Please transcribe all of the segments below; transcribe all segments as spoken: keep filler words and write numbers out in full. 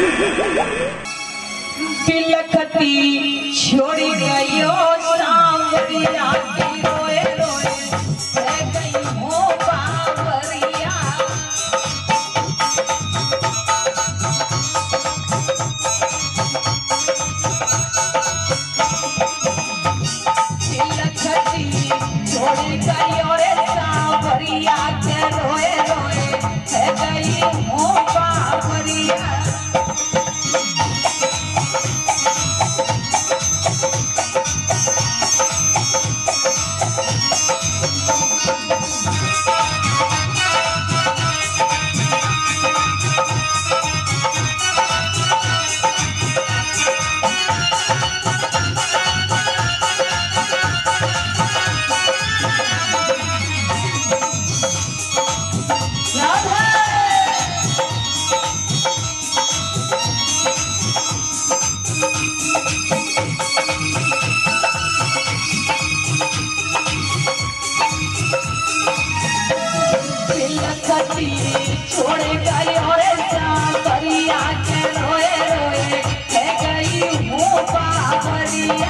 बिलखती छोड़ी गयो सांवरिया की रोए रोए रह गई हो बावरिया। बिलखती छोड़ी गयो रे सांवरिया के रोए रोए रह गई हो बावरिया। छोड़ गई और सांवरिया के रोए रोए रह गई हूँ बावरिया।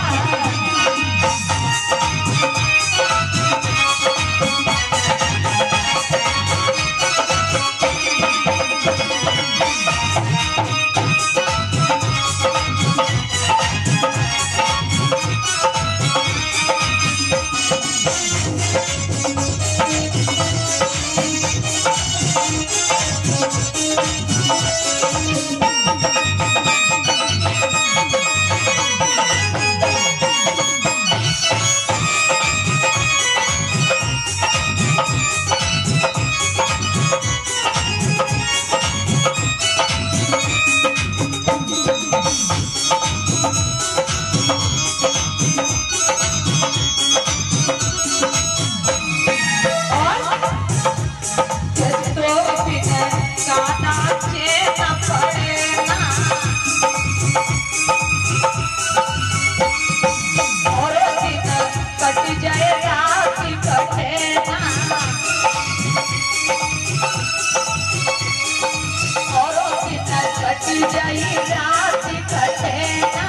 जाई रात कटेना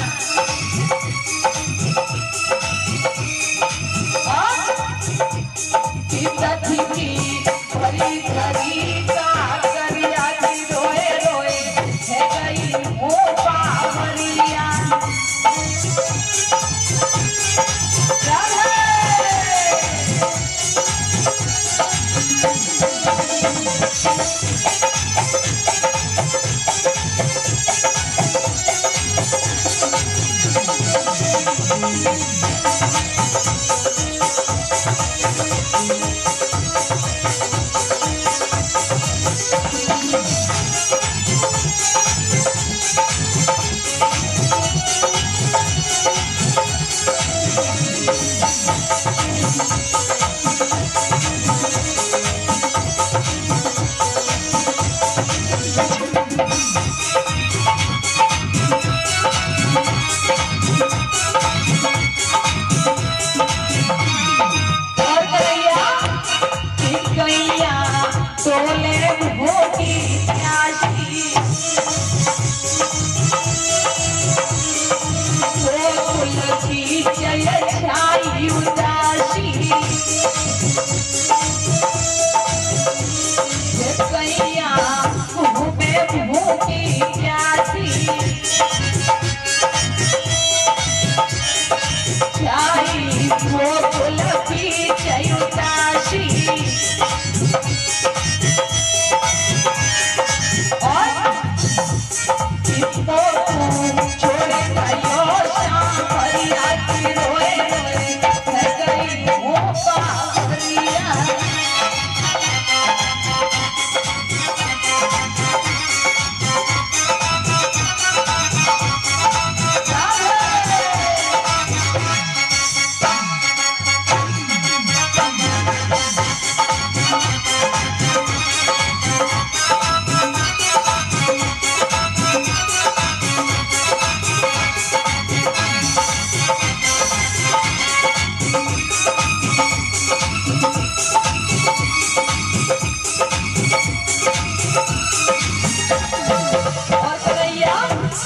भरी भरी का करिया की रोए रोए है गई हो बावरिया।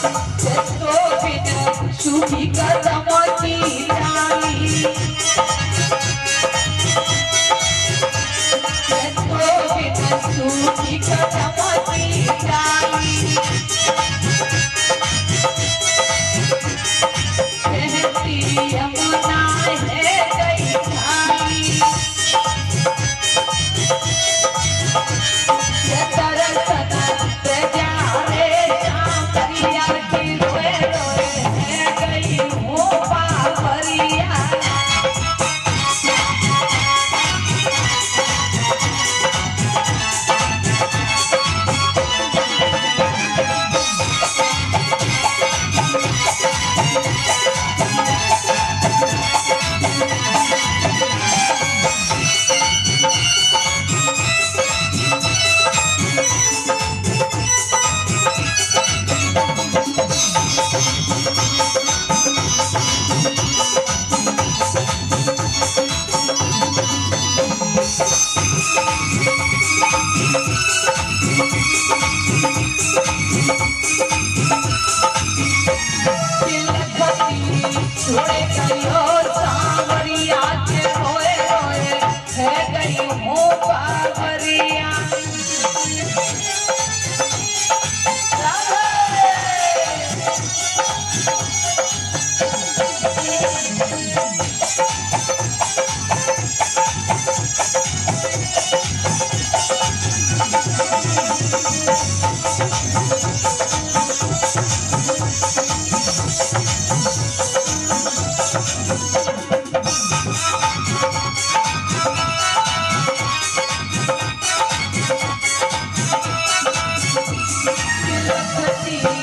तो बिन सूखी कदम की डाली तो बिन सूखी कदम की डाली बहती यमुना है गई खाली ये दरसन प्रजा रे सांवरिया की रोए रोए है गई हूँ बावरिया छोड़े गयो सांवरिया के रोए रोए है गई हूँ बावरिया Let's see.